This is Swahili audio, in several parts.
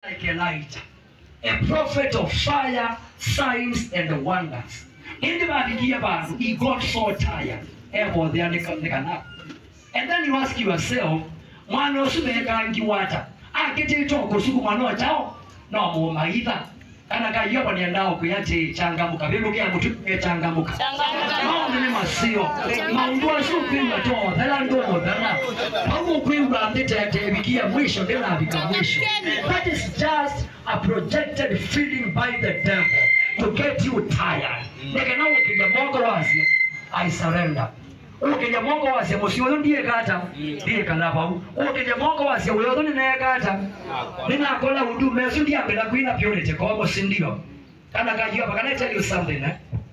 like Elijah, a prophet of fire, signs and wonders. He got so tired. And then you ask yourself, no Kanaka yoba ni andao kuyache changamuka biluke ya mutu changamuka no ni masio maundua sio kwimba to dhala ndo dhala hapo kwimba ndete bikia mwisho ndio nabika mwisho. That is just a projected feeling by the devil to get you tired. Neke na ukija mongo wasi I surrender. Ukija mongo wasi mosio ndiye kata ndiye kanapa ukija mongo wasi uyo ni kata nina kola huduma sio ndiye apenda kuina purity kwa sindio kana kajiwa kana tell you something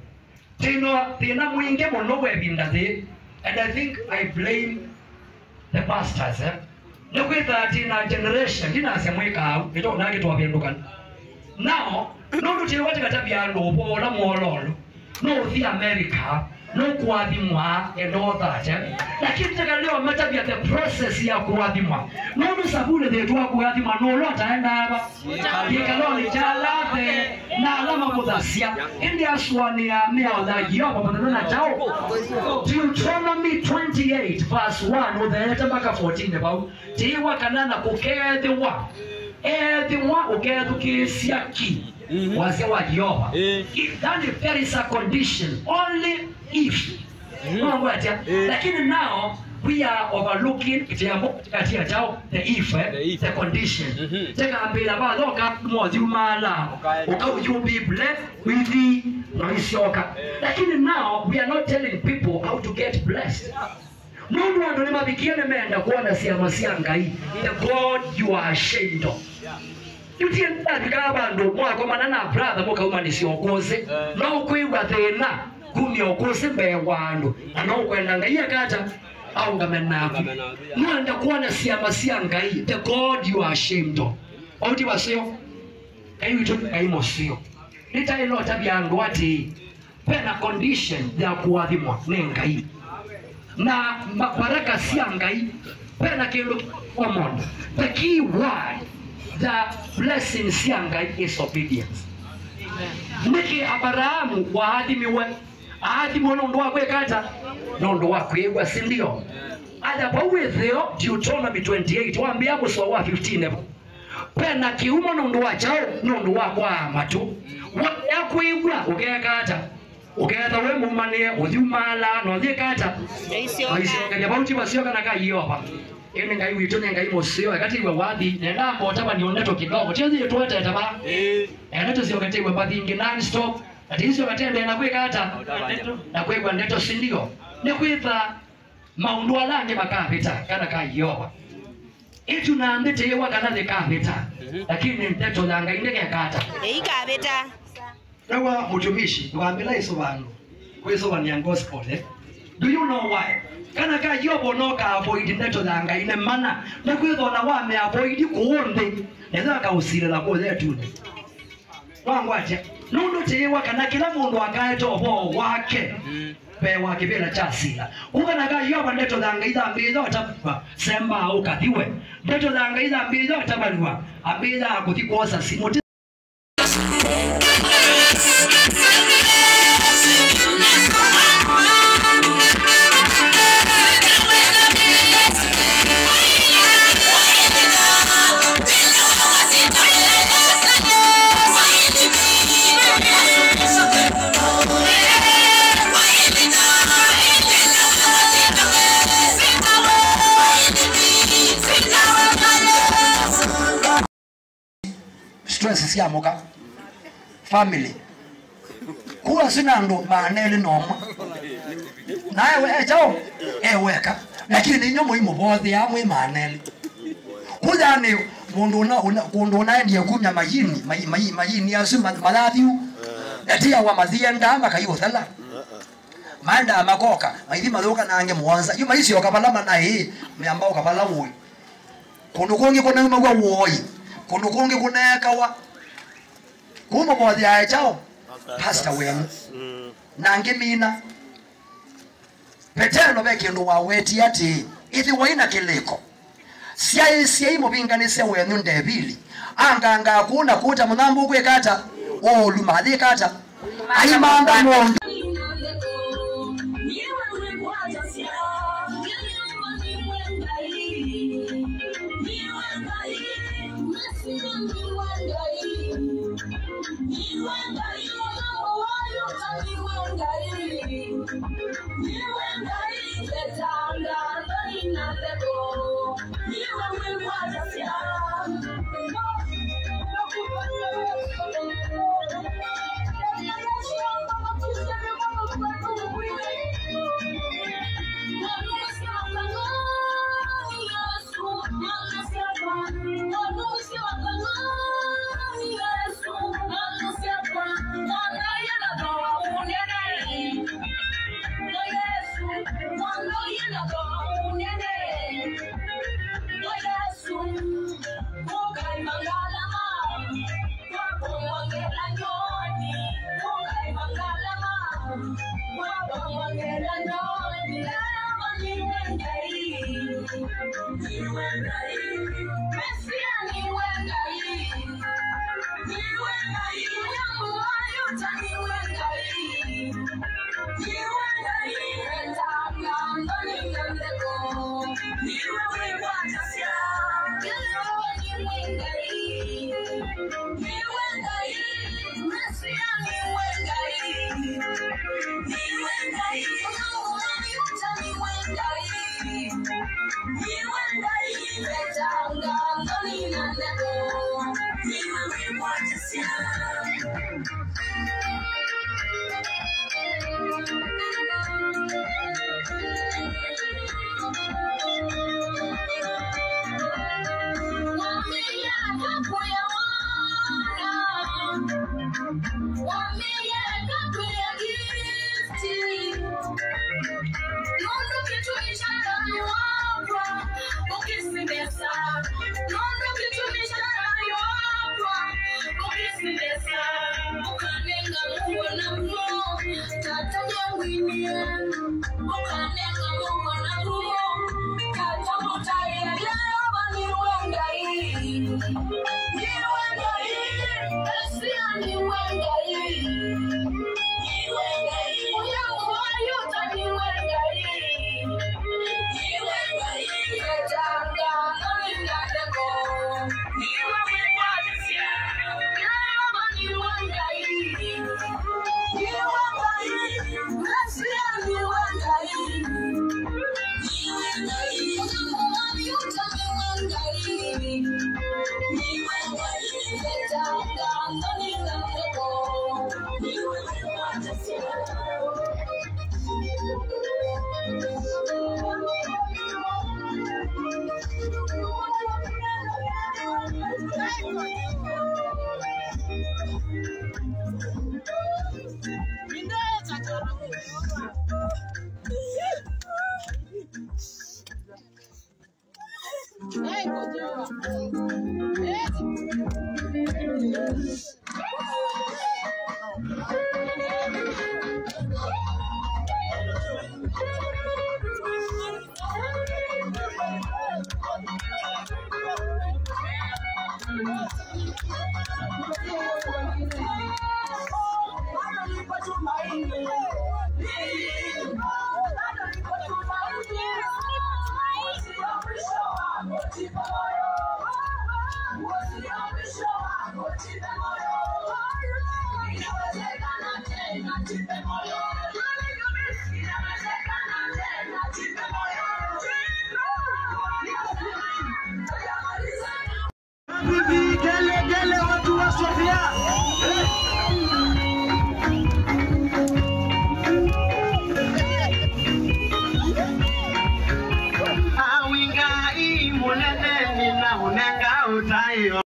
tena mwinge mono webinda the and I think I blame the pastors no with that in a generation dina semweka ito nake to abenduka now no do what katabia ndo bola mololo no the America no kuadhimwa and all that lakini tutakalewa matabia the process ya kuadhimwa no sabule de tu kuadhimwa no lota enda hapa yekaloni chalate na alama kudasia india swani ya mea odaji hapo badana chao Deuteronomy 28 verse 1 udheta mpaka 14 about tiwa kanana kukedwa edwa ukedu kisiaki was your Jehovah. If that if there is a condition, only if. Lakini now we are overlooking the if, the condition. Teka ambela ba loka mozi umala. Uka you be blessed with the noisioka. Lakini now we are not telling people how to get blessed. No one will begin a man that wanna see a masiangai. The God you are ashamed of. You didn't ndo mwako manana brother moka umani siokoze na ukwiwa tena kumi okose bewando ana ukwenda ngai akata au ngamenako mwanda kuona siamasia ngai the God you are ashamed of oti wasio kai witu kai mosio nita ilo tabia ndo ati pena condition ya kuadhimwa ne ngai na baraka si ngai pena kendo kwa mondo the key word the blessing siangai is obedience. Niki Abrahamu wa adimiwe adimo ndo wakwe kata ndo wakwe sindio ada bawe theo Deuteronomy 28 waambia hapo sura 15 pena kiumo ndo wachao ndo wakwa matu yakwigwa ukekata uketa we mumane uthumala no thikata aisio kanya bauti basio kana kaiyo hapa ene ngai witu ne ngai mosio akati we wathi nenda mbota ba nioneto kidogo tizi yetu hata etaba neto sio kati we bathi ingi non stop ati sio katende na kweka hata na kwekwa neto sindio ne kwitha maundu alange makapita kana kaiyo itu na ndete yewa kana de kapita lakini ndeto langa indeke kata ikapita nawa mutumishi tuambila iso bantu kweso banya gospel do you know why kana ka yobo no ka avoid neto langa ine mana na kwithona wa me avoid kuonde neza ka usire la ko zetu wangu acha nundo tewa kana kila mundu akaeto bo wake pe wake bila chasila ukana ka yobo neto langa ida mbizo atapa semba ukathiwe neto langa ida mbizo atabalwa abila akuthikosa simoti stress ya moka family kuwa sinando manele noma nawe chao eweka lakini nyomo imo bodhi ya mwe manele kudani mundu na ndiye kumya mayini yasu malathiu atia wa mathienda makayo thala manda makoka maithi mathoka nange mwanza yuma icio kapalama na hii miambao kapala woi kundu kungi kuna magwa woi kundu kungi kuna kawa kuma bodhi ya chao pastor wenu nange mina petero beke ndo waweti ati ithi waina kiliko siya mubinganise wenu ndebili anga kuna kuta munambu kwekata lumali kata ayimanga mondo Keep them all